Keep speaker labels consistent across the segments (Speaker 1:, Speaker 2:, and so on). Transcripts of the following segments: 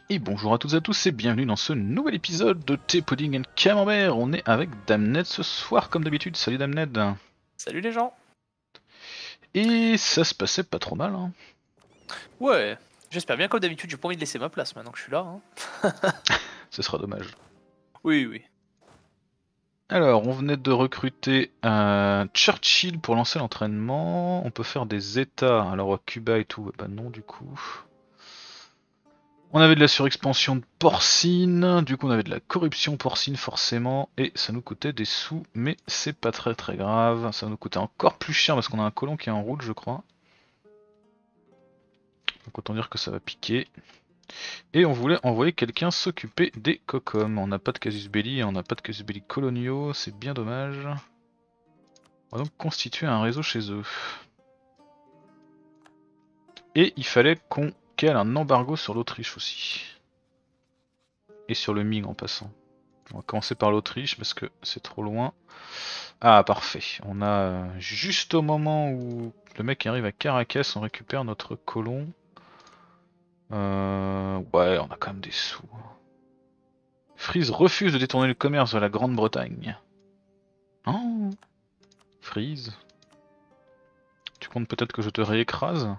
Speaker 1: Et bonjour à toutes et à tous et bienvenue dans ce nouvel épisode de Thé Pudding and Camembert. On est avec Damned ce soir comme d'habitude. Salut Damned.
Speaker 2: Salut les gens.
Speaker 1: Et ça se passait pas trop mal, hein.
Speaker 2: Ouais, j'espère bien comme d'habitude, j'ai pas envie de laisser ma place maintenant que je suis là. Hein.
Speaker 1: Ce sera dommage.
Speaker 2: Oui, oui.
Speaker 1: Alors, on venait de recruter un Churchill pour lancer l'entraînement. On peut faire des états. Alors, Cuba et tout, bah non du coup. On avait de la surexpansion de porcine, du coup on avait de la corruption porcine forcément, et ça nous coûtait des sous, mais c'est pas très grave, ça va nous coûter encore plus cher parce qu'on a un colon qui est en route je crois. Donc autant dire que ça va piquer. Et on voulait envoyer quelqu'un s'occuper des cocoms. On n'a pas de casus belli, on n'a pas de casus belli coloniaux, c'est bien dommage. On va donc constituer un réseau chez eux. Et il fallait qu'on cale un embargo sur l'Autriche aussi. Et sur le Ming en passant. On va commencer par l'Autriche parce que c'est trop loin. Ah parfait, on a juste au moment où le mec arrive à Caracas, on récupère notre colon. Ouais, on a quand même des sous. Freeze refuse de détourner le commerce de la Grande-Bretagne. Oh, Freeze. Tu comptes peut-être que je te réécrase?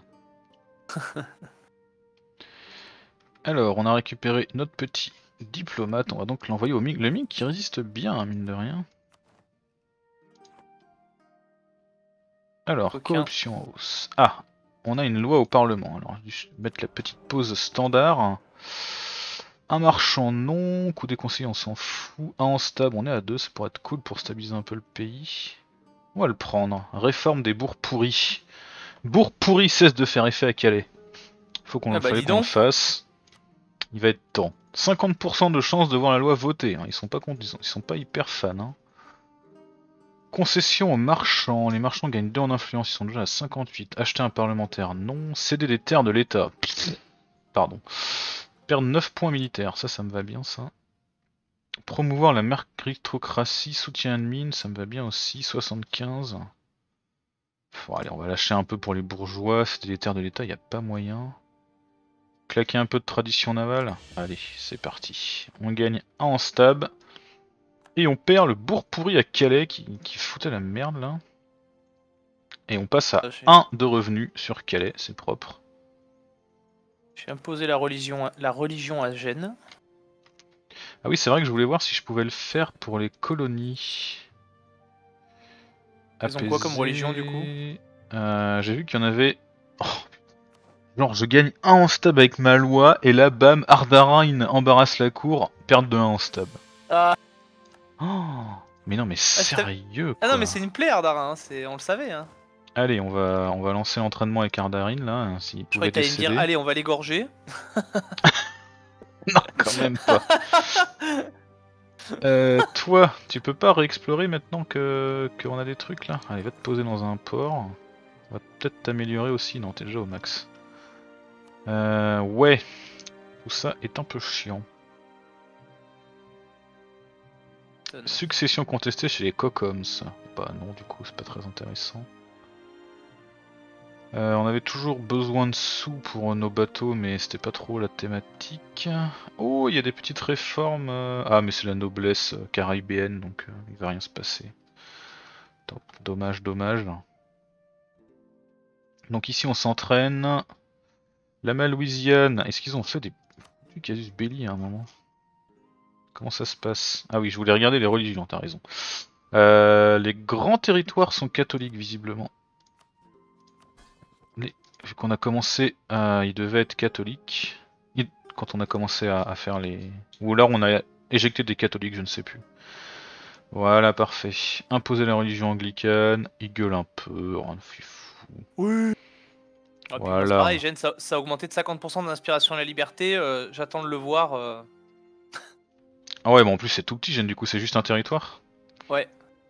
Speaker 1: Alors, on a récupéré notre petit diplomate, on va donc l'envoyer au MiG. Le MiG qui résiste bien, hein, mine de rien. Alors,
Speaker 2: Coquin.
Speaker 1: corruption en hausse. Ah, on a une loi au Parlement. Alors, je vais mettre la petite pause standard. Un marchand non, coup des conseillers on s'en fout. Un en stab, on est à 2, ça pourrait être cool pour stabiliser un peu le pays. On va le prendre. Réforme des bourgs pourris. Bourg pourri cesse de faire effet à Calais.
Speaker 2: Ah bah
Speaker 1: Fallait
Speaker 2: dis
Speaker 1: qu'on le
Speaker 2: donc.
Speaker 1: fasse. Il va être temps. 50% de chance de voir la loi voter. Hein. Ils sont pas contents, ils sont pas hyper fans. Hein. Concession aux marchands. Les marchands gagnent 2 en influence, ils sont déjà à 58. Acheter un parlementaire, non. Céder des terres de l'État. Pardon. Perdre 9 points militaires, ça me va bien ça. Promouvoir la méritocratie, soutien admin, ça me va bien aussi, 75. Bon, allez, on va lâcher un peu pour les bourgeois, c'était les terres de l'État, y a pas moyen. Claquer un peu de tradition navale, allez, c'est parti. On gagne 1 en stab. Et on perd le bourg pourri à Calais qui foutait la merde là. Et on passe à
Speaker 2: Ah,
Speaker 1: 1 de revenus sur Calais, c'est propre.
Speaker 2: J'ai imposé la religion à Gênes.
Speaker 1: Ah oui, c'est vrai que je voulais voir si je pouvais le faire pour les colonies.
Speaker 2: Ils ont quoi comme religion du coup?
Speaker 1: Apaiser. J'ai vu qu'il y en avait. Oh, genre, je gagne 1 en stab avec ma loi, et là, bam, Ardarin embarrasse la cour, perte de 1 en stab.
Speaker 2: Ah,
Speaker 1: Oh, mais non, mais sérieux
Speaker 2: ah non mais c'est
Speaker 1: quoi.
Speaker 2: une plaie Ardara, hein. On le savait. Hein.
Speaker 1: Allez, on va lancer l'entraînement avec Ardarin là, hein, s'il
Speaker 2: Je croyais
Speaker 1: pouvait
Speaker 2: que t'allais me dire,
Speaker 1: décéder.
Speaker 2: allez on va l'égorger.
Speaker 1: Non, quand même pas. Toi, tu peux pas réexplorer maintenant que qu'on a des trucs là? Allez, va te poser dans un port. On va peut-être t'améliorer aussi. Non, t'es déjà au max. Ouais, tout ça est un peu chiant. Succession contestée chez les Cocoms. Bah non, du coup, c'est pas très intéressant. On avait toujours besoin de sous pour nos bateaux, mais c'était pas trop la thématique. Oh, il y a des petites réformes. Ah, mais c'est la noblesse caribéenne, donc il va rien se passer. Dommage, dommage. Donc ici on s'entraîne. La Louisiane, est-ce qu'ils ont fait du casus belli à un moment? Comment ça se passe? Ah oui, je voulais regarder les religions, t'as raison. Les grands territoires sont catholiques visiblement. Vu qu'on a commencé, ils devaient être catholiques. Quand on a commencé à faire les... Ou alors on a éjecté des catholiques, je ne sais plus. Voilà, parfait. Imposer la religion anglicane, il gueule un peu, rien de fou.
Speaker 2: Oui. Ah puis moi c'est pareil,
Speaker 1: Voilà.
Speaker 2: Gênes ça a augmenté de 50% d'inspiration à la liberté, j'attends de le voir.
Speaker 1: Ah ouais, bon en plus c'est tout petit, Gênes, du coup c'est juste un territoire.
Speaker 2: Ouais.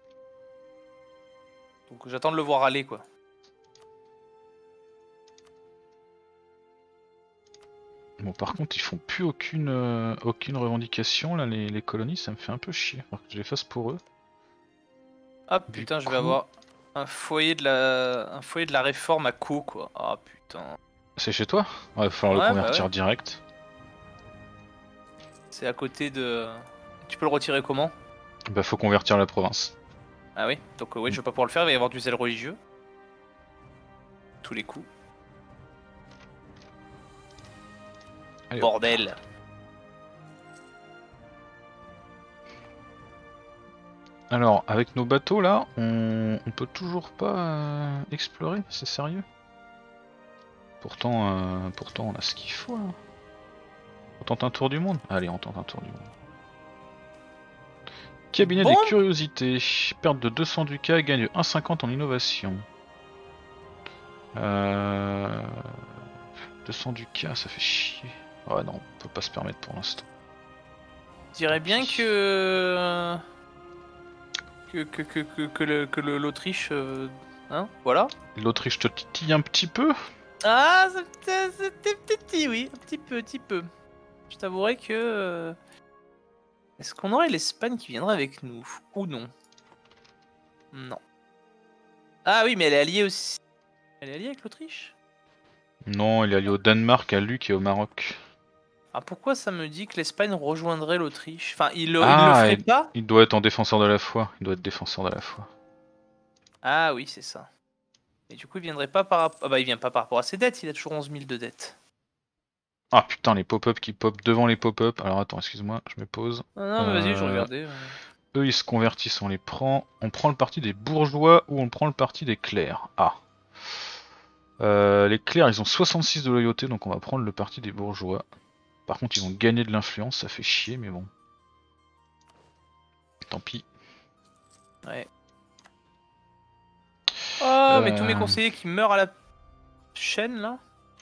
Speaker 2: Donc j'attends de le voir aller quoi.
Speaker 1: Bon, par contre, ils font plus aucune revendication, là, les colonies, ça me fait un peu chier. Faut que je les fasse pour eux.
Speaker 2: Ah
Speaker 1: Du
Speaker 2: putain, je vais
Speaker 1: coup,
Speaker 2: avoir un foyer de la réforme à Co quoi. Ah putain.
Speaker 1: c'est chez toi? Ouais, va falloir le
Speaker 2: Ouais, bah
Speaker 1: convertir
Speaker 2: ouais.
Speaker 1: direct.
Speaker 2: C'est à côté de... Tu peux le retirer comment?
Speaker 1: Bah faut convertir la province.
Speaker 2: Ah oui, donc oui, je vais pas pouvoir le faire, il va y avoir du zèle religieux. Tous les coups.
Speaker 1: Allez, hop.
Speaker 2: Bordel.
Speaker 1: Alors, avec nos bateaux là, on peut toujours pas explorer, c'est sérieux? Pourtant, pourtant on a ce qu'il faut là. On tente un tour du monde? Allez, on tente un tour du monde. Cabinet
Speaker 2: Bon.
Speaker 1: des curiosités. Perte de 200 ducats, gagne 1,50 en innovation. 200 ducats, ça fait chier. Ouais, non, on peut pas se permettre pour l'instant.
Speaker 2: Je dirais bien que l'Autriche, hein, voilà.
Speaker 1: L'Autriche te titille un petit peu?
Speaker 2: Ah, c'était petit, oui, un petit peu. Je t'avouerai que... Est-ce qu'on aurait l'Espagne qui viendrait avec nous? Ou non? Non. Ah oui, mais elle est alliée aussi. Elle est alliée avec l'Autriche?
Speaker 1: Non, il est allié au Danemark, à Luc et au Maroc.
Speaker 2: Ah, pourquoi ça me dit que l'Espagne rejoindrait l'Autriche? Enfin, il le
Speaker 1: Ah,
Speaker 2: ferait pas?
Speaker 1: il doit être en défenseur de la foi. Il doit être défenseur de la foi.
Speaker 2: Ah oui, c'est ça. Et du coup, il viendrait pas par rapport... Ah bah, il vient pas par rapport à ses dettes, il a toujours 11 000 de dettes.
Speaker 1: Ah putain, les pop-up qui pop devant les pop-up. Alors attends, excuse-moi, je me pose.
Speaker 2: Non, mais vas-y, je regardais.
Speaker 1: Eux ils se convertissent, on les prend. On prend le parti des bourgeois ou on prend le parti des clercs? Ah. Les clercs ils ont 66 de loyauté, donc on va prendre le parti des bourgeois. Par contre ils vont gagner de l'influence, ça fait chier mais bon. Tant pis.
Speaker 2: Ouais. Oh, mais tous mes conseillers qui meurent à la chaîne là.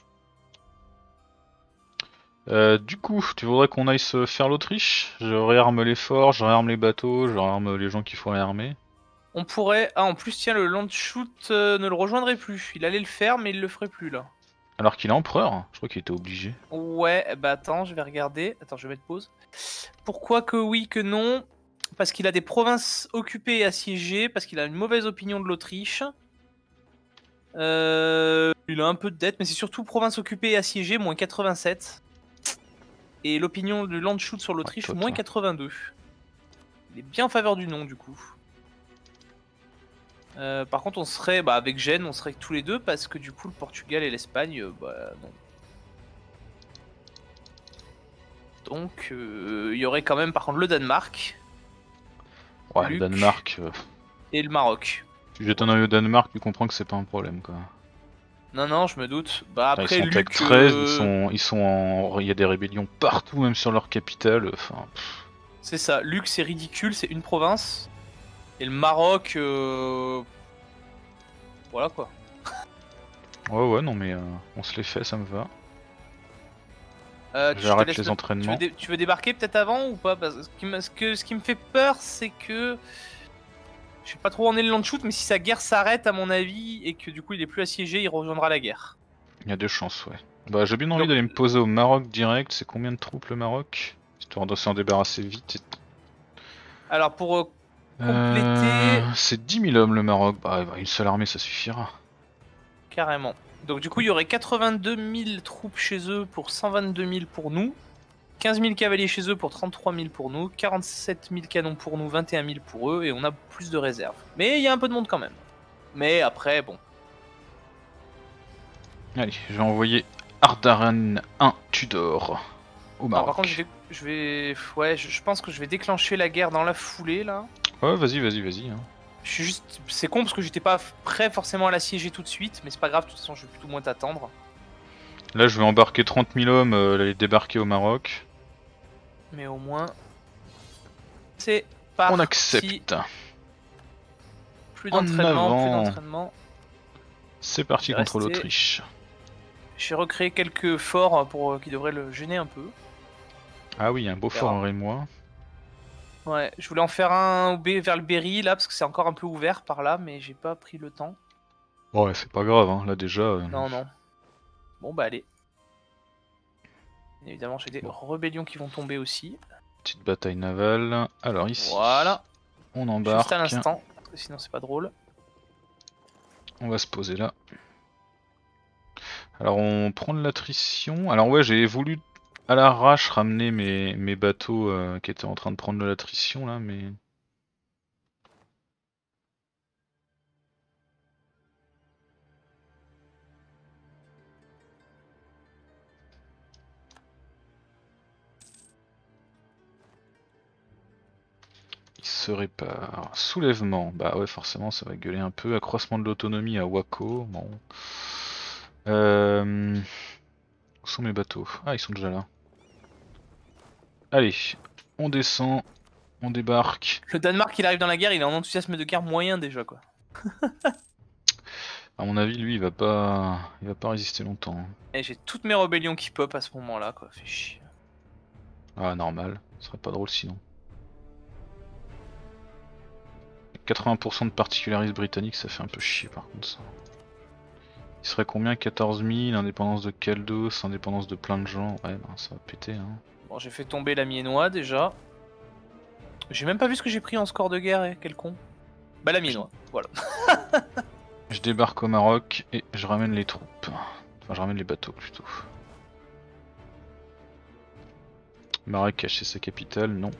Speaker 1: Du coup, tu voudrais qu'on aille se faire l'Autriche? Je réarme les forts, je réarme les bateaux, je réarme les gens qu'il faut réarmer.
Speaker 2: On pourrait... Ah, en plus, tiens, le Landshut ne le rejoindrait plus. Il allait le faire, mais il le ferait plus là.
Speaker 1: Alors qu'il est empereur, je crois qu'il était obligé.
Speaker 2: Ouais, bah attends, je vais regarder. Attends, je vais mettre pause. Pourquoi que oui, que non? Parce qu'il a des provinces occupées et assiégées, parce qu'il a une mauvaise opinion de l'Autriche. Il a un peu de dette, mais c'est surtout province occupée et assiégée, moins 87. Et l'opinion de Landshut sur l'Autriche,
Speaker 1: Ouais,
Speaker 2: moins 82. Il est bien en faveur du non, du coup. Par contre, on serait, bah, avec Gênes, on serait tous les deux, parce que du coup, le Portugal et l'Espagne, bah non. Donc, il y aurait quand même, par contre, le Danemark.
Speaker 1: Ouais,
Speaker 2: Luc.
Speaker 1: le Danemark.
Speaker 2: Et le Maroc.
Speaker 1: Tu jettes un œil au Danemark, tu comprends que c'est pas un problème quoi.
Speaker 2: Non, non, je me doute. Bah
Speaker 1: Putain,
Speaker 2: après,
Speaker 1: ils sont tech
Speaker 2: Luc...
Speaker 1: 13, ils sont en. Il y a des rébellions partout, même sur leur capitale. Enfin.
Speaker 2: C'est ça, Luc c'est ridicule, c'est une province. Et le Maroc... Voilà quoi.
Speaker 1: Ouais, ouais, non mais on se les fait, ça me va.
Speaker 2: Tu
Speaker 1: J'arrête
Speaker 2: te laisses
Speaker 1: les entraînements.
Speaker 2: tu veux débarquer peut-être avant ou pas? Parce que ce qui me fait peur, c'est que... Je sais pas trop où en est le Landshut, mais si sa guerre s'arrête à mon avis, et que du coup il est plus assiégé, il rejoindra la guerre.
Speaker 1: Il y a des chances, ouais. Bah, j'ai bien envie
Speaker 2: Donc-
Speaker 1: d'aller me poser au Maroc direct. C'est combien de troupes le Maroc? Histoire de s'en débarrasser vite.
Speaker 2: Alors pour compléter...
Speaker 1: C'est 10 000 hommes le Maroc. Bah, une seule armée ça suffira.
Speaker 2: Carrément. Donc du coup il y aurait 82 000 troupes chez eux pour 122 000 pour nous. 15 000 cavaliers chez eux pour 33 000 pour nous, 47 000 canons pour nous, 21 000 pour eux, et on a plus de réserves. Mais il y a un peu de monde quand même. Mais après, bon.
Speaker 1: Allez, je vais envoyer Ardaren 1 Tudor au
Speaker 2: Alors,
Speaker 1: Maroc.
Speaker 2: par contre, ouais, je pense que je vais déclencher la guerre dans la foulée là.
Speaker 1: Ouais, vas-y, vas-y. Hein.
Speaker 2: Je suis juste, c'est con parce que j'étais pas prêt forcément à l'assiéger tout de suite, mais c'est pas grave. De toute façon, je vais plutôt moins t'attendre.
Speaker 1: Là, je vais embarquer 30 000 hommes, les débarquer au Maroc.
Speaker 2: Mais au moins, c'est parti.
Speaker 1: On accepte.
Speaker 2: Plus
Speaker 1: En
Speaker 2: d'entraînement, plus
Speaker 1: avant.
Speaker 2: d'entraînement.
Speaker 1: C'est parti
Speaker 2: Je vais
Speaker 1: contre
Speaker 2: rester.
Speaker 1: l'Autriche.
Speaker 2: J'ai recréé quelques forts pour qui devraient le gêner un peu.
Speaker 1: Ah oui, un beau fort en rémois.
Speaker 2: Ouais, je voulais en faire un vers le Berry là parce que c'est encore un peu ouvert par là, mais j'ai pas pris le temps.
Speaker 1: Ouais, c'est pas grave, hein. Là déjà.
Speaker 2: Non, non. Bon bah allez. Bien évidemment, j'ai des rébellions qui vont tomber aussi.
Speaker 1: Petite bataille navale. Alors ici,
Speaker 2: Voilà.
Speaker 1: on embarque.
Speaker 2: Juste à l'instant, parce que sinon c'est pas drôle.
Speaker 1: On va se poser là. Alors on prend de l'attrition. Alors ouais, j'ai voulu à l'arrache ramener mes bateaux qui étaient en train de prendre de l'attrition là, mais... Il se répare. Soulèvement. Bah ouais, forcément, ça va gueuler un peu. Accroissement de l'autonomie à Waco. Bon. Où sont mes bateaux? Ah, ils sont déjà là. Allez, on descend, on débarque.
Speaker 2: Le Danemark, il arrive dans la guerre, il est en enthousiasme de guerre moyen déjà, quoi.
Speaker 1: À mon avis, lui, il va pas résister longtemps.
Speaker 2: Et j'ai toutes mes rébellions qui pop à ce moment-là, quoi. Fait chier.
Speaker 1: Ah, normal. Ce serait pas drôle sinon. 80% de particularisme britannique, ça fait un peu chier par contre ça. Il serait combien? 14 000, indépendance de Caldos, indépendance de plein de gens. Ouais, ben ça va péter hein.
Speaker 2: Bon, j'ai fait tomber la miennois déjà. J'ai même pas vu ce que j'ai pris en score de guerre, quel con. Bah la miennois, voilà.
Speaker 1: Je débarque au Maroc et je ramène les troupes. Enfin, je ramène les bateaux plutôt. Marrakech, c'est sa capitale, non.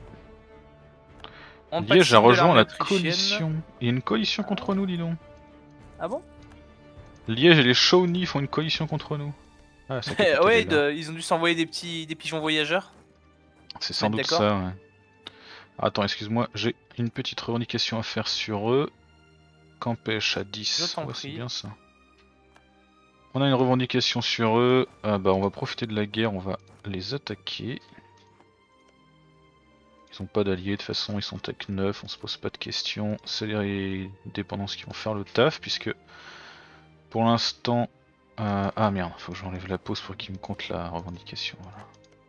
Speaker 1: Liège a rejoint la coalition. Il y a une coalition contre nous, dis donc.
Speaker 2: Ah bon?
Speaker 1: Liège et les Shawnee font une coalition contre nous. Ah,
Speaker 2: ouais, ils ont dû s'envoyer des pigeons voyageurs.
Speaker 1: C'est sans doute ça, ouais. Attends, excuse-moi, j'ai une petite revendication à faire sur eux. Campèche à 10, ouais, c'est bien ça. On a une revendication sur eux, bah on va profiter de la guerre, on va les attaquer. Ils ont pas d'alliés, de toute façon ils sont tech 9, on se pose pas de questions. C'est les dépendances qui vont faire le taf, puisque pour l'instant... ah merde, faut que j'enlève la pause pour qu'il me compte la revendication, voilà.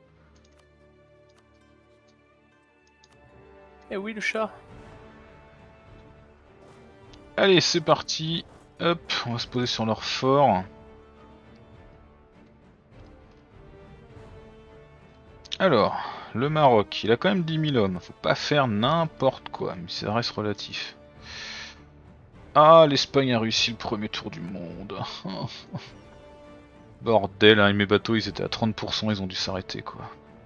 Speaker 2: Eh oui, le chat.
Speaker 1: Allez, c'est parti. Hop, on va se poser sur leur fort. Alors, le Maroc, il a quand même 10 000 hommes. Faut pas faire n'importe quoi, mais ça reste relatif. Ah, l'Espagne a réussi le premier tour du monde. Bordel, hein, mes bateaux ils étaient à 30%, ils ont dû s'arrêter quoi.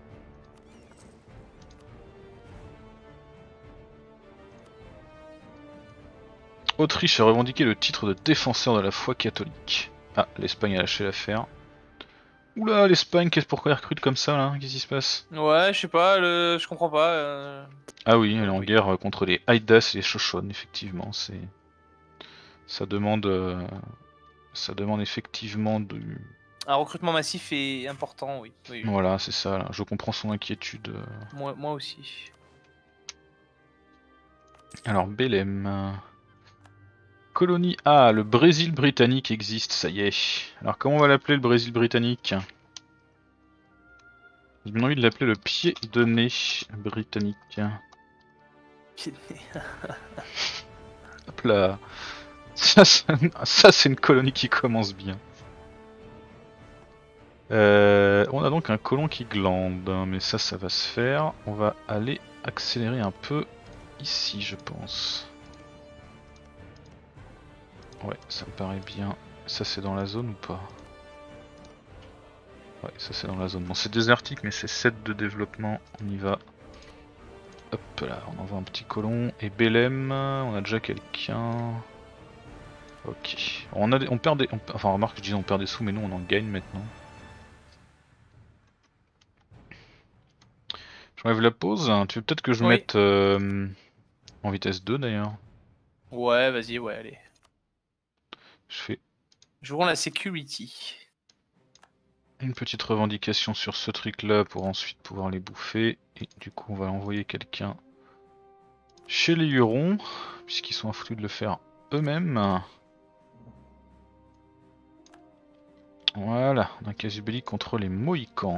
Speaker 1: Autriche a revendiqué le titre de défenseur de la foi catholique. Ah, l'Espagne a lâché l'affaire. Oula, l'Espagne, pourquoi elle recrute comme ça là? Qu'est-ce qui se passe?
Speaker 2: Ouais, je sais pas, je comprends pas.
Speaker 1: Ah oui, elle est en guerre contre les Haïdas et les Shoshone, effectivement, c'est... Ça demande effectivement
Speaker 2: un recrutement massif est important, oui. Oui.
Speaker 1: Voilà, c'est ça, là. Je comprends son inquiétude.
Speaker 2: Moi aussi.
Speaker 1: Alors, Belém... Colonie A, le Brésil britannique existe, ça y est. Alors comment on va l'appeler le Brésil britannique? J'ai bien envie de l'appeler le pied de nez britannique.
Speaker 2: Pied de nez.
Speaker 1: Hop là. Ça c'est une colonie qui commence bien. On a donc un colon qui glande, mais ça va se faire. On va aller accélérer un peu ici je pense. Ouais, ça me paraît bien. Ça c'est dans la zone ou pas? Ouais, ça c'est dans la zone. Bon, c'est désertique, mais c'est 7 de développement. On y va. Hop là, on envoie un petit colon. Et Belém, on a déjà quelqu'un. Ok. On perd des. Enfin, remarque, je dis on perd des sous, mais nous on en gagne maintenant. J'enlève la pause. Tu veux peut-être que je mette en vitesse 2 d'ailleurs?
Speaker 2: Ouais, vas-y, ouais, allez.
Speaker 1: Je fais.
Speaker 2: Jouons la security.
Speaker 1: Une petite revendication sur ce truc là pour ensuite pouvoir les bouffer. Et du coup, on va envoyer quelqu'un chez les Hurons, puisqu'ils sont affoutus de le faire eux-mêmes. Voilà, on a un casus belli contre les Mohicans.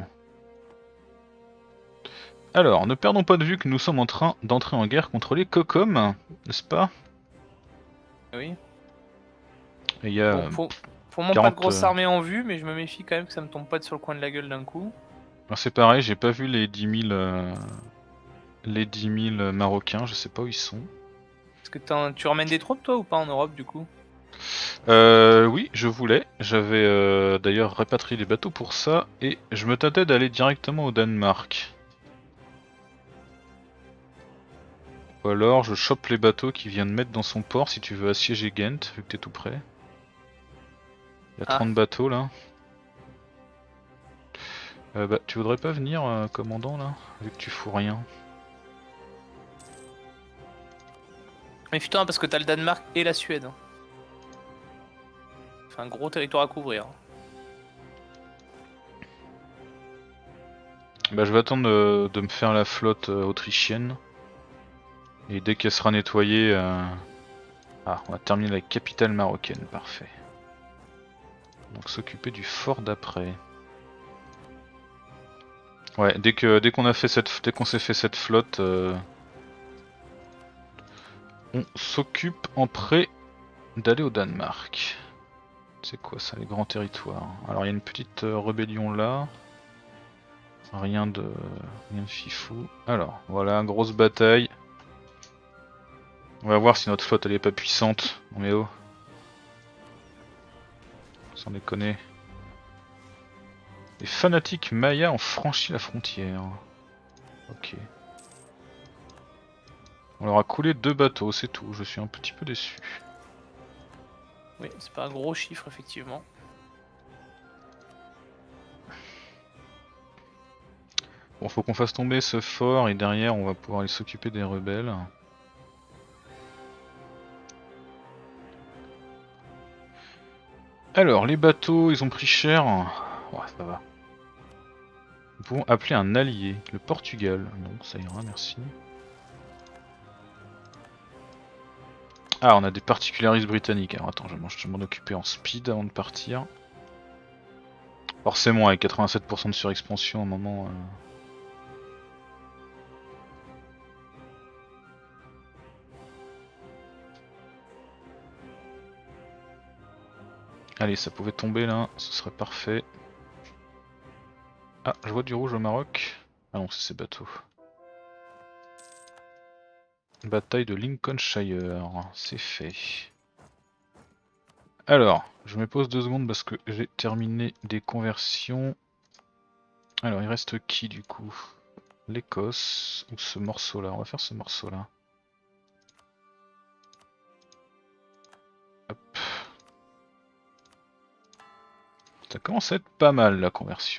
Speaker 1: Alors, ne perdons pas de vue que nous sommes en train d'entrer en guerre contre les Kokom, n'est-ce pas?
Speaker 2: Oui.
Speaker 1: Et il y a...
Speaker 2: Bon, pour moi, 40, pas de grosse armée en vue, mais je me méfie quand même que ça me tombe pas sur le coin de la gueule d'un coup.
Speaker 1: C'est pareil, j'ai pas vu les 10 000 Marocains, je sais pas où ils sont.
Speaker 2: Est-ce que tu ramènes des troupes toi ou pas en Europe du coup?
Speaker 1: Oui, je voulais. J'avais d'ailleurs répatrié des bateaux pour ça, et je me tâtais d'aller directement au Danemark. Ou alors je chope les bateaux qu'il vient de mettre dans son port si tu veux assiéger Ghent, vu que t'es tout près. Il y a
Speaker 2: Ah.
Speaker 1: 30 bateaux là. Bah, tu voudrais pas venir, commandant là, vu que tu fous rien.
Speaker 2: Méfie-toi parce que t'as le Danemark et la Suède. C'est un gros territoire à couvrir.
Speaker 1: Bah, je vais attendre de me faire la flotte autrichienne. Et dès qu'elle sera nettoyée... Ah, on va terminer la capitale marocaine, parfait. Donc s'occuper du fort d'après. Ouais, dès qu'on a fait dès qu'on s'est fait cette flotte, on s'occupe en prêt d'aller au Danemark. C'est quoi ça, les grands territoires? Alors il y a une petite rébellion là. Rien de fifou. Alors, voilà, grosse bataille. On va voir si notre flotte elle est pas puissante. On est haut. Sans déconner. Les fanatiques mayas ont franchi la frontière. Ok. On leur a coulé 2 bateaux, c'est tout. Je suis un petit peu déçu.
Speaker 2: Oui, c'est pas un gros chiffre effectivement.
Speaker 1: Bon, faut qu'on fasse tomber ce fort et derrière on va pouvoir aller s'occuper des rebelles. Alors, les bateaux, ils ont pris cher. Ouais, ça va. Nous pouvons appeler un allié, le Portugal. Non, ça ira, merci. Ah, on a des particularistes britanniques. Alors attends, je vais m'en occuper en speed avant de partir. Forcément, avec 87% de surexpansion, à un moment... Allez, ça pouvait tomber là, ce serait parfait. Ah, je vois du rouge au Maroc. Ah non, c'est ces bateaux. Bataille de Lincolnshire, c'est fait. Alors, je me pose 2 secondes parce que j'ai terminé des conversions. Alors, il reste qui du coup? L'Écosse ou ce morceau là? On va faire ce morceau là. Hop. Ça commence à être pas mal la conversion.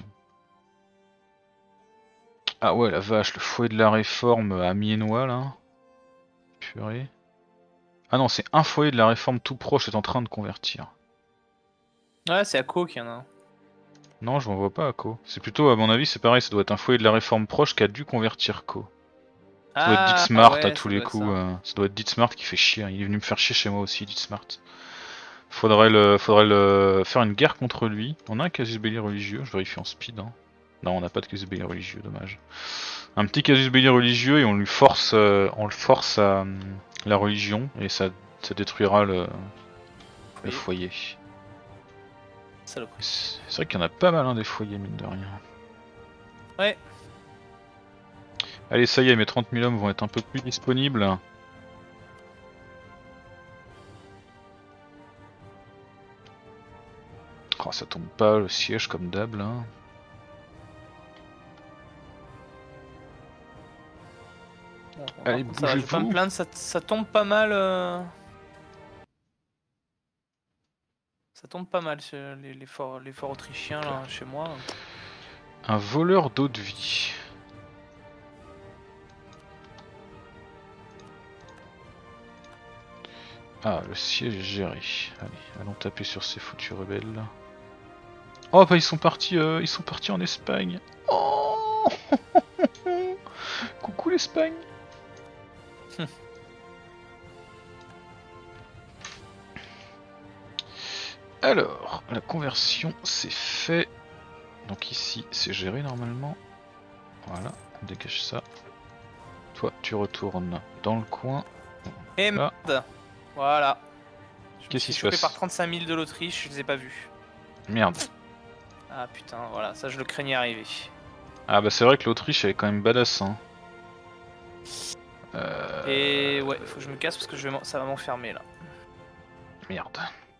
Speaker 1: Ah ouais, la vache, le fouet de la réforme à Miennois là. Purée. Ah non, c'est un foyer de la réforme tout proche est en train de convertir.
Speaker 2: Ouais, c'est à Co qu'il y en a un.
Speaker 1: Non, je m'en vois pas à Co. C'est plutôt, à mon avis, c'est pareil, ça doit être un foyer de la réforme proche qui a dû convertir Co. Ça doit être
Speaker 2: Ah
Speaker 1: Ditsmart à
Speaker 2: ouais,
Speaker 1: tous
Speaker 2: ça
Speaker 1: les
Speaker 2: doit être
Speaker 1: coups.
Speaker 2: ça.
Speaker 1: Ça doit être Ditsmart qui fait chier. Il est venu me faire chier chez moi aussi, Ditsmart. Faudrait faire une guerre contre lui. On a un casus belli religieux, je vérifie en speed. Hein. Non, on n'a pas de casus belli religieux, dommage. Un petit casus belli religieux et on le force à la religion et ça détruira le foyer.
Speaker 2: Saloperie.
Speaker 1: C'est vrai qu'il y en a pas mal hein, des foyers, mine de rien.
Speaker 2: Ouais.
Speaker 1: Allez, ça y est, mes 30 000 hommes vont être un peu plus disponibles. Oh, ça tombe pas, le siège comme d'hab là.
Speaker 2: Bon,
Speaker 1: Allez,
Speaker 2: par contre, ça va, je vais pas me
Speaker 1: bougez-vous.
Speaker 2: plaindre, ça tombe pas mal. Ça tombe pas mal les forts autrichiens là, chez moi.
Speaker 1: Un voleur d'eau de vie. Ah, le siège est géré. Allez, allons taper sur ces foutus rebelles là. Oh bah ils sont partis en Espagne. Oh coucou l'Espagne. Alors, la conversion c'est fait. Donc ici c'est géré normalement. Voilà, on dégage ça. Toi tu retournes dans le coin.
Speaker 2: Et
Speaker 1: Là.
Speaker 2: merde. Voilà.
Speaker 1: Qu'est-ce qui
Speaker 2: Je
Speaker 1: se
Speaker 2: suis chopé par
Speaker 1: passe?
Speaker 2: 35 000 de l'Autriche, je les ai pas vus.
Speaker 1: Merde.
Speaker 2: Ah putain, voilà, ça je le craignais arriver.
Speaker 1: Ah bah c'est vrai que l'Autriche elle est quand même badass hein.
Speaker 2: Et ouais, faut que je me casse parce que ça va m'enfermer là.
Speaker 1: Merde.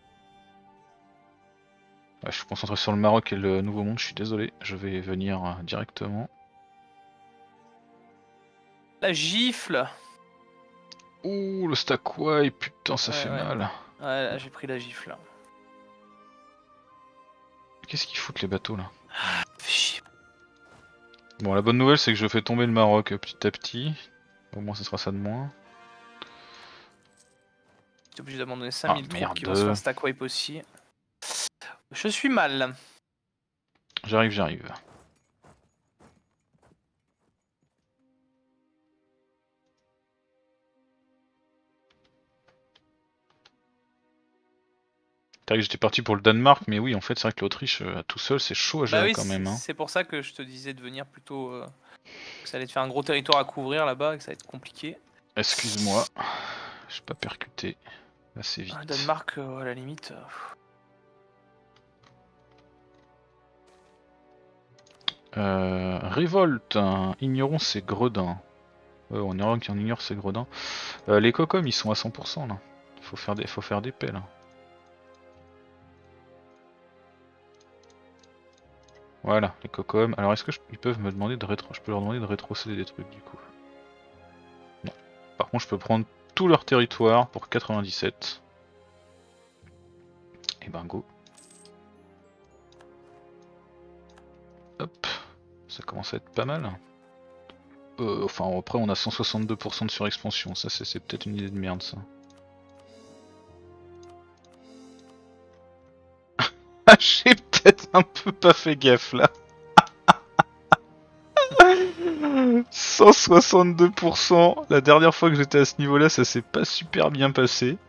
Speaker 1: Ouais, je suis concentré sur le Maroc et le Nouveau Monde, je suis désolé, je vais venir directement.
Speaker 2: La gifle.
Speaker 1: Ouh, le Stakwai, putain, ça
Speaker 2: Ouais,
Speaker 1: fait
Speaker 2: ouais.
Speaker 1: mal.
Speaker 2: Ouais, là, j'ai pris la gifle. Là.
Speaker 1: Qu'est-ce qu'ils foutent les bateaux là?
Speaker 2: Fais chier.
Speaker 1: Bon, la bonne nouvelle c'est que je fais tomber le Maroc petit à petit. Au moins, ce sera ça de moins.
Speaker 2: T'es obligé d'abandonner
Speaker 1: Ah
Speaker 2: 5000 troupes qui vont se faire
Speaker 1: merde.
Speaker 2: stack wipe aussi. Je suis mal.
Speaker 1: J'arrive, j'arrive. C'est vrai que j'étais parti pour le Danemark, mais oui, en fait, c'est vrai que l'Autriche, tout seul, c'est chaud à
Speaker 2: Bah
Speaker 1: gérer
Speaker 2: oui,
Speaker 1: quand même. Hein.
Speaker 2: c'est pour ça que je te disais de venir plutôt. Que ça allait te faire un gros territoire à couvrir là-bas et que ça va être compliqué.
Speaker 1: Excuse-moi, j'ai pas percuté assez vite.
Speaker 2: Danemark, à la limite.
Speaker 1: Révolte, hein. Ignorons ces gredins. On ignore ces gredins. Les cocoms, ils sont à 100% là. Faut faire des pelles. Voilà, les cocoms. Alors est-ce que ils peuvent me demander de je peux leur demander de rétrocéder des trucs du coup. Non. Par contre, je peux prendre tout leur territoire pour 97. Et ben go. Hop, ça commence à être pas mal. Enfin après on a 162% de surexpansion, ça c'est peut-être une idée de merde ça. Ah, j'ai peut-être un peu pas fait gaffe là. 162%, la dernière fois que j'étais à ce niveau là ça s'est pas super bien passé.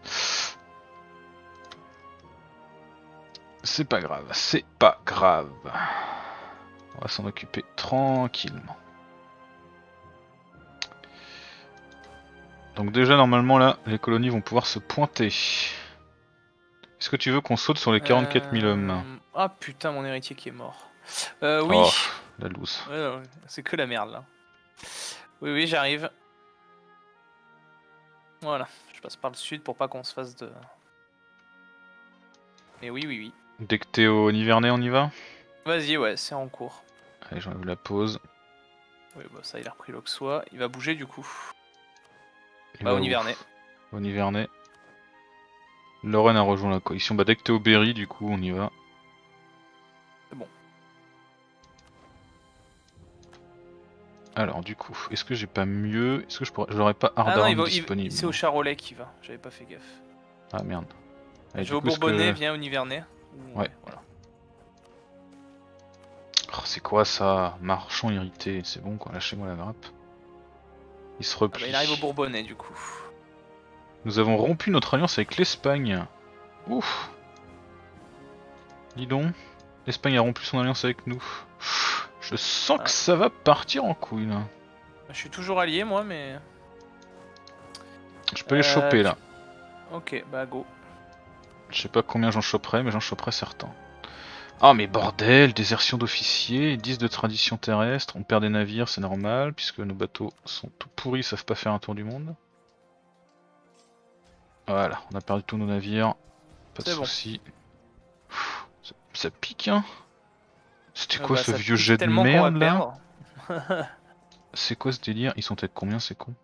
Speaker 1: C'est pas grave, c'est pas grave. On va s'en occuper tranquillement. Donc déjà normalement là, les colonies vont pouvoir se pointer. Est-ce que tu veux qu'on saute sur les 44 000 hommes?
Speaker 2: Ah putain, mon héritier qui est mort.
Speaker 1: Oh,
Speaker 2: Oui.
Speaker 1: la loose.
Speaker 2: Ouais, non, c'est que la merde là. Oui, oui, j'arrive. Voilà, je passe par le sud pour pas qu'on se fasse de. Mais oui, oui, oui.
Speaker 1: Dès que t'es au Nivernais, on y va?
Speaker 2: Vas-y, ouais, c'est en cours.
Speaker 1: Allez, j'enlève la pause.
Speaker 2: Oui, bah ça, il a repris l'Auxois. Il va bouger du coup.
Speaker 1: Il
Speaker 2: Bah,
Speaker 1: va
Speaker 2: au
Speaker 1: où?
Speaker 2: Nivernais.
Speaker 1: Au Nivernais. Lorraine a rejoint la coalition. Bah dès que t'es au Berry, du coup, on y va.
Speaker 2: C'est bon.
Speaker 1: Alors du coup, est-ce que j'ai pas mieux? Est-ce que j'aurais pas
Speaker 2: Ah non,
Speaker 1: Ardaran disponible?
Speaker 2: c'est au Charolais qui va. J'avais pas fait gaffe.
Speaker 1: Ah merde. Allez,
Speaker 2: Je
Speaker 1: du
Speaker 2: vais au
Speaker 1: coup, est-ce
Speaker 2: Bourbonnais,
Speaker 1: que...
Speaker 2: viens au Nivernais.
Speaker 1: Ouais.
Speaker 2: Voilà.
Speaker 1: Oh, c'est quoi ça? Marchand irrité. C'est bon quoi, lâchez-moi la grappe. Il se
Speaker 2: Ah bah, il arrive au
Speaker 1: replie.
Speaker 2: Bourbonnais du coup.
Speaker 1: Nous avons rompu notre alliance avec l'Espagne. Ouf. Dis donc. L'Espagne a rompu son alliance avec nous. Je sens que
Speaker 2: Ah.
Speaker 1: ça va partir en couille là.
Speaker 2: Je suis toujours allié moi, mais.
Speaker 1: Je peux les choper
Speaker 2: tu-
Speaker 1: là.
Speaker 2: Ok, bah go.
Speaker 1: Je sais pas combien j'en choperai, mais j'en choperai certains. Ah mais bordel, désertion d'officiers, 10 de tradition terrestre, on perd des navires, c'est normal, puisque nos bateaux sont tout pourris, ils savent pas faire un tour du monde. Voilà, on a perdu tous nos navires, pas de
Speaker 2: C'est bon.
Speaker 1: soucis. Ça pique hein. C'était quoi
Speaker 2: Bah,
Speaker 1: ce
Speaker 2: ça
Speaker 1: vieux
Speaker 2: pique
Speaker 1: jet de
Speaker 2: tellement qu'on va
Speaker 1: merde là?
Speaker 2: perdre.
Speaker 1: C'est quoi ce délire? Ils sont peut-être combien, c'est con?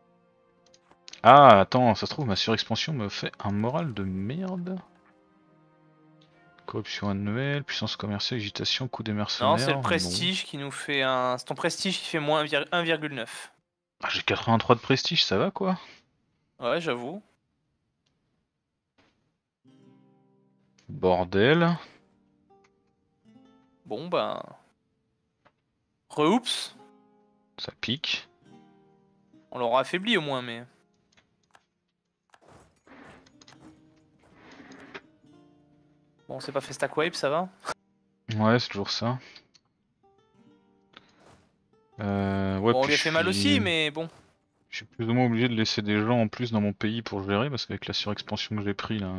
Speaker 1: Ah attends, ça se trouve ma surexpansion me fait un moral de merde. Corruption annuelle, puissance commerciale, agitation, coût des
Speaker 2: Non, c'est
Speaker 1: mercenaires,
Speaker 2: le
Speaker 1: non.
Speaker 2: prestige qui nous fait un. C'est ton prestige qui fait moins 1,9.
Speaker 1: Ah, j'ai 83 de prestige, ça va quoi?
Speaker 2: Ouais, j'avoue.
Speaker 1: Bordel.
Speaker 2: Bon, ben. Re-oups.
Speaker 1: Ça pique.
Speaker 2: On l'aura affaibli au moins, mais. Bon, c'est pas fait stack wipe, ça va?
Speaker 1: Ouais, c'est toujours ça. Ouais,
Speaker 2: Bon, on
Speaker 1: puis
Speaker 2: lui a fait mal aussi, mais bon.
Speaker 1: je suis plus ou moins obligé de laisser des gens en plus dans mon pays pour gérer, parce qu'avec la surexpansion que j'ai pris là...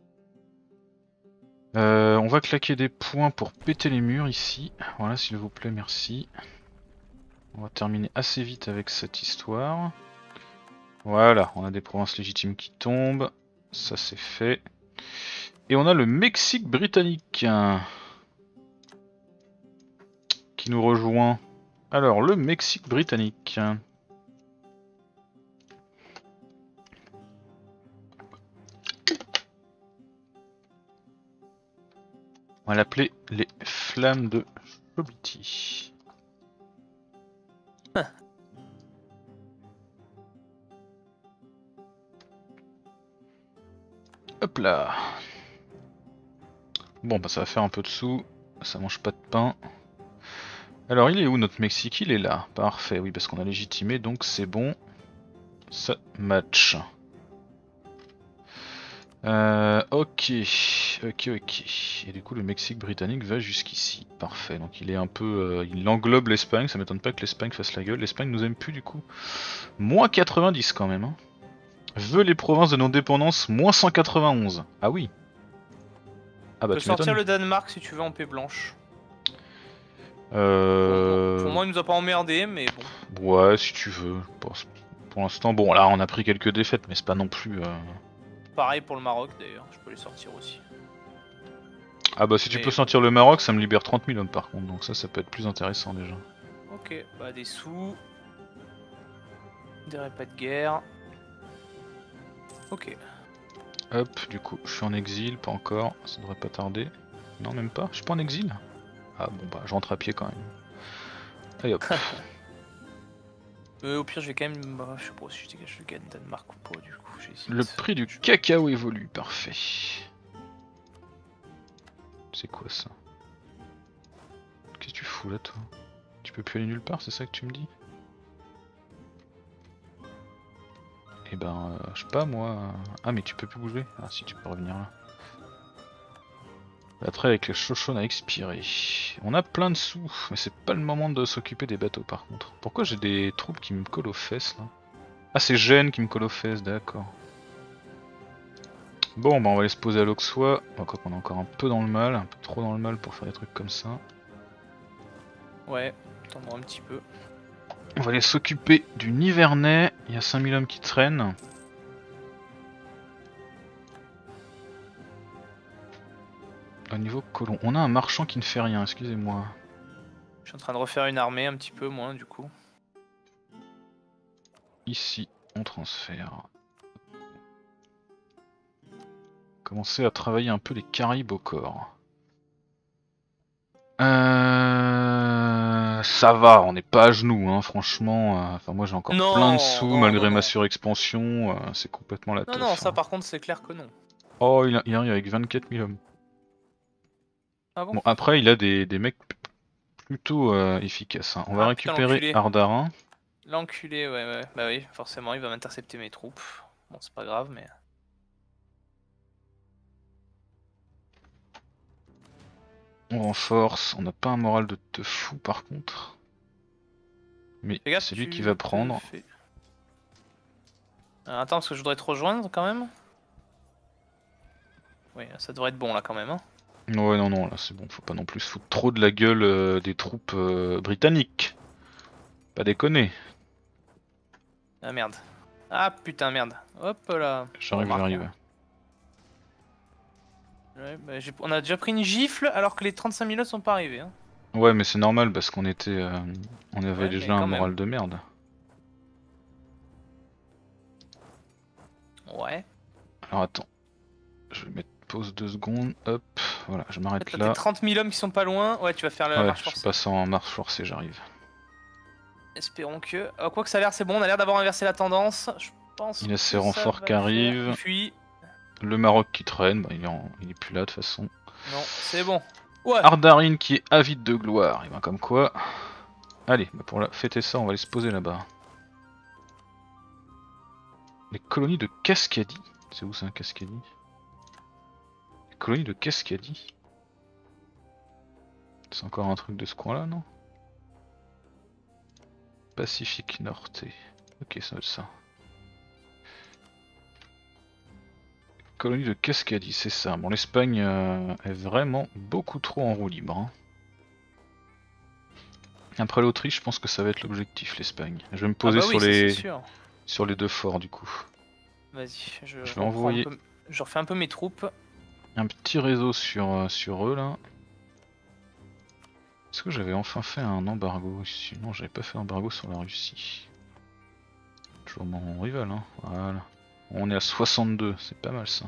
Speaker 1: on va claquer des points pour péter les murs ici. Voilà, s'il vous plaît, merci. On va terminer assez vite avec cette histoire. Voilà, on a des provinces légitimes qui tombent. Ça c'est fait. Et on a le Mexique britannique qui nous rejoint. Alors, le Mexique britannique. On va l'appeler les Flammes de Chobiti. Hop là. Bon bah ça va faire un peu de sous, ça mange pas de pain. Alors il est où notre Mexique? Il est là, parfait, oui parce qu'on a légitimé donc c'est bon. Ça match. Ok. Et du coup le Mexique britannique va jusqu'ici, parfait. Donc il est un peu, il englobe l'Espagne, ça m'étonne pas que l'Espagne fasse la gueule. L'Espagne nous aime plus du coup. Moins 90 quand même. Hein. Veut les provinces de nos dépendances, moins 191. Ah oui. Ah bah
Speaker 2: Tu peux
Speaker 1: tu
Speaker 2: sortir
Speaker 1: m'étonnes.
Speaker 2: le Danemark si tu veux en paix blanche. Pour
Speaker 1: Euh...
Speaker 2: moi, il nous a pas emmerdé, mais bon.
Speaker 1: Ouais, si tu veux. Pour l'instant, bon, là, on a pris quelques défaites, mais c'est pas non plus.
Speaker 2: Pareil pour le Maroc d'ailleurs, je peux les sortir aussi.
Speaker 1: Ah bah, si tu
Speaker 2: Mais
Speaker 1: peux
Speaker 2: bon.
Speaker 1: sortir le Maroc, ça me libère 30 000 hommes par contre, donc ça peut être plus intéressant déjà.
Speaker 2: Ok, bah des sous. Des repas de guerre. Ok.
Speaker 1: Hop, du coup, je suis en exil, pas encore, ça devrait pas tarder. Non, même pas, je suis pas en exil. Ah bon, bah, je rentre à pied quand même. Allez hop.
Speaker 2: Au pire, je vais quand même. Bah, je sais pas si je gagne Danemark ou pas, du coup, j'hésite.
Speaker 1: Le prix du cacao évolue, parfait. C'est quoi ça? Qu'est-ce que tu fous là, toi? Tu peux plus aller nulle part, c'est ça que tu me dis? Et ben, je sais pas moi. Ah, mais tu peux plus bouger? Ah, si, tu peux revenir là. La trêve avec les Shoshone a expiré. On a plein de sous, mais c'est pas le moment de s'occuper des bateaux par contre. Pourquoi j'ai des troupes qui me collent aux fesses là? Ah, c'est Gênes qui me colle aux fesses, d'accord. Bon, bah on va aller se poser à l'Auxois. Bon, quoi qu'on est encore un peu dans le mal, un peu trop dans le mal pour faire des trucs comme ça.
Speaker 2: Ouais, attends un petit peu.
Speaker 1: On va aller s'occuper du Nivernais. Il y a 5000 hommes qui traînent. Au niveau colon, on a un marchand qui ne fait rien, excusez-moi.
Speaker 2: Je suis en train de refaire une armée un petit peu moins du coup.
Speaker 1: Ici, on transfère. Commencer à travailler un peu les Caraïbes au corps. Ça va, on n'est pas à genoux, hein, franchement. Enfin, moi j'ai encore plein de
Speaker 2: Non,
Speaker 1: sous
Speaker 2: non, non,
Speaker 1: malgré ma
Speaker 2: non.
Speaker 1: surexpansion. C'est complètement la
Speaker 2: Non, non,
Speaker 1: teuf.
Speaker 2: ça
Speaker 1: Hein.
Speaker 2: par contre, c'est clair que non.
Speaker 1: Oh, il arrive avec 24 000 hommes.
Speaker 2: Ah bon?
Speaker 1: Bon, après, il a des mecs plutôt efficaces. Hein. On va
Speaker 2: Ah putain,
Speaker 1: récupérer
Speaker 2: l'enculé.
Speaker 1: Ardarin.
Speaker 2: L'enculé, ouais, ouais. Bah oui, forcément, il va m'intercepter mes troupes. Bon, c'est pas grave, mais.
Speaker 1: On renforce. On n'a pas un moral de fou par contre. Mais
Speaker 2: Fais gaffe,
Speaker 1: c'est lui qui
Speaker 2: tu
Speaker 1: va
Speaker 2: te
Speaker 1: prendre.
Speaker 2: fais. Attends, parce que je voudrais te rejoindre quand même. Oui, ça devrait être bon là quand même. Hein.
Speaker 1: Ouais, non, non, là c'est bon. Faut pas non plus se foutre trop de la gueule des troupes britanniques. Pas déconner.
Speaker 2: Ah merde. Ah putain, merde. Hop là.
Speaker 1: J'arrive,
Speaker 2: Remarque,
Speaker 1: j'arrive.
Speaker 2: hein. Ouais, bah, on a déjà pris une gifle alors que les 35 000 sont pas arrivés. Hein.
Speaker 1: Ouais, mais c'est normal parce qu'on était, on avait
Speaker 2: Ouais, mais
Speaker 1: déjà un
Speaker 2: quand
Speaker 1: moral
Speaker 2: même.
Speaker 1: de merde.
Speaker 2: Ouais.
Speaker 1: Alors attends, je vais mettre pause 2 secondes. Hop, voilà, je
Speaker 2: En
Speaker 1: m'arrête
Speaker 2: fait, là, t'es
Speaker 1: là.
Speaker 2: 30 000 hommes qui sont pas loin. Ouais, tu vas faire la
Speaker 1: Ouais,
Speaker 2: marche
Speaker 1: je
Speaker 2: forcée.
Speaker 1: passe en marche forcée, j'arrive.
Speaker 2: Espérons que. Quoi que ça a l'air, c'est bon. On a l'air d'avoir inversé la tendance. Je pense
Speaker 1: Il a
Speaker 2: que
Speaker 1: ses
Speaker 2: ça
Speaker 1: renforts
Speaker 2: va
Speaker 1: qui
Speaker 2: le faire.
Speaker 1: arrivent.
Speaker 2: Il fuit.
Speaker 1: Le Maroc qui traîne, bah, il est plus là de toute façon.
Speaker 2: Non, c'est bon. Ouais.
Speaker 1: Ardarin qui est avide de gloire, et ben comme quoi. Allez, bah pour fêter ça, on va aller se poser là-bas. Les colonies de Cascadie. C'est où ça, Cascadie? Les colonies de Cascadie. C'est encore un truc de ce coin-là, non? Pacifique Norte. Ok, ça doit être ça. Colonie de Cascadie, c'est ça. Bon, l'Espagne est vraiment beaucoup trop en roue libre. Hein. Après l'Autriche, je pense que ça va être l'objectif, l'Espagne. Je vais me poser
Speaker 2: Ah bah
Speaker 1: sur
Speaker 2: oui, ça, c'est
Speaker 1: les
Speaker 2: sûr.
Speaker 1: deux forts du coup.
Speaker 2: Vas-y, je
Speaker 1: Je vais envoyer.
Speaker 2: je refais un peu mes troupes.
Speaker 1: un petit réseau sur eux là. Est-ce que j'avais enfin fait un embargo ici? Non, j'avais pas fait d'embargo sur la Russie. Toujours mon rival, hein. Voilà. On est à 62, c'est pas mal ça.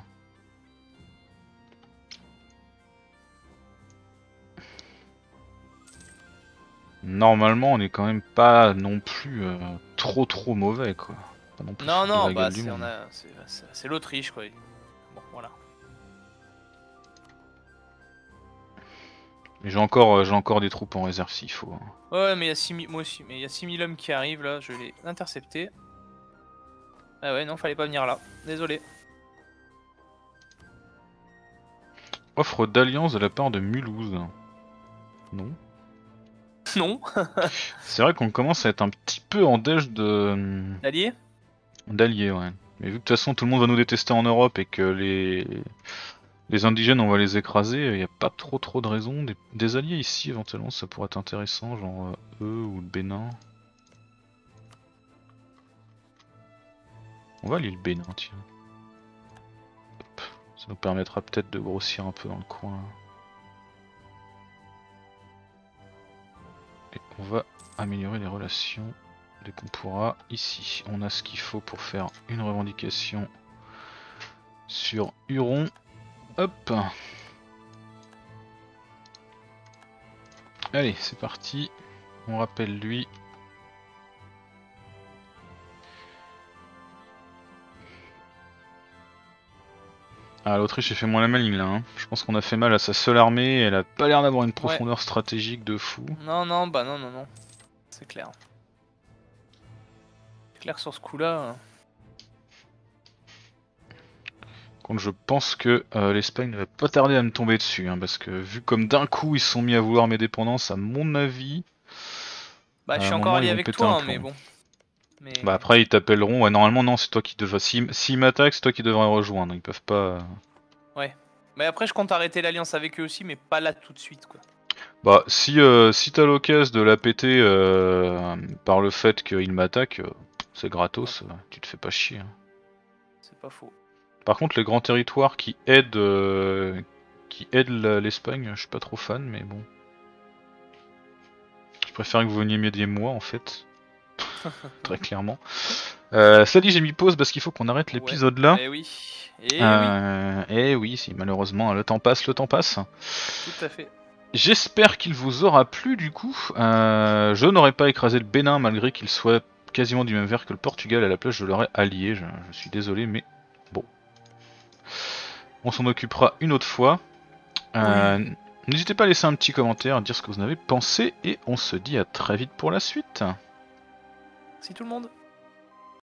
Speaker 1: Normalement, on est quand même pas non plus trop mauvais quoi. Pas non plus
Speaker 2: Non,
Speaker 1: foutre de
Speaker 2: non,
Speaker 1: la
Speaker 2: bah
Speaker 1: gueule du monde.
Speaker 2: c'est l'Autriche quoi. Bon, voilà.
Speaker 1: Mais j'ai encore des troupes en réserve s'il faut, hein.
Speaker 2: Ouais, mais il y a 6000, moi aussi, mais il y a 6000 hommes qui arrivent là, je vais les intercepter. Ah ouais, non, fallait pas venir là, désolé.
Speaker 1: Offre d'alliance de la part de Mulhouse. Non.
Speaker 2: Non.
Speaker 1: C'est vrai qu'on commence à être un petit peu en déj de
Speaker 2: Allié.
Speaker 1: d'alliés, ouais. Mais vu que de toute façon tout le monde va nous détester en Europe et que les indigènes on va les écraser, il n'y a pas trop de raisons. Des alliés ici éventuellement ça pourrait être intéressant, genre eux ou le Bénin. On va aller le Bénin, tiens. Hop. Ça nous permettra peut-être de grossir un peu dans le coin. Et on va améliorer les relations dès qu'on pourra. Ici, on a ce qu'il faut pour faire une revendication sur Huron. Hop. Allez, c'est parti. On rappelle lui. Ah, l'Autriche a fait moins la maligne là, hein. Je pense qu'on a fait mal à sa seule armée, elle a pas l'air d'avoir une profondeur stratégique de fou.
Speaker 2: Non, non, bah non, non, non. C'est clair. C'est clair sur ce coup-là.
Speaker 1: Contre, je pense que l'Espagne ne va pas tarder à me tomber dessus, hein, parce que vu comme d'un coup ils se sont mis à vouloir mes dépendances, à mon avis...
Speaker 2: Bah, je suis
Speaker 1: un
Speaker 2: encore
Speaker 1: moment,
Speaker 2: allié
Speaker 1: ils vont
Speaker 2: avec
Speaker 1: péter
Speaker 2: toi,
Speaker 1: un
Speaker 2: hein,
Speaker 1: plomb.
Speaker 2: mais bon. Mais...
Speaker 1: Bah après ils t'appelleront, ouais normalement non c'est toi qui devrais... S'ils m'attaquent c'est toi qui devrais rejoindre, ils peuvent pas...
Speaker 2: Ouais. Mais après je compte arrêter l'alliance avec eux aussi, mais pas là tout de suite quoi.
Speaker 1: Bah si t'as l'occasion de la péter par le fait qu'ils m'attaquent, c'est gratos, tu te fais pas chier. Hein.
Speaker 2: C'est pas faux.
Speaker 1: Par contre les grands territoires qui aident l'Espagne, je suis pas trop fan mais bon. Je préfère que vous veniez m'aider moi en fait. Très clairement. Ça dit j'ai mis pause parce qu'il faut qu'on arrête l'épisode là.
Speaker 2: Eh oui. Eh oui.
Speaker 1: Et oui, si malheureusement le temps passe, le temps passe.
Speaker 2: Tout à fait.
Speaker 1: J'espère qu'il vous aura plu du coup. Je n'aurais pas écrasé le Bénin malgré qu'il soit quasiment du même vert que le Portugal. À la place je l'aurais allié, je suis désolé mais bon. On s'en occupera une autre fois.
Speaker 2: Oui.
Speaker 1: N'hésitez pas à laisser un petit commentaire, à dire ce que vous en avez pensé et on se dit à très vite pour la suite.
Speaker 2: Merci tout le monde.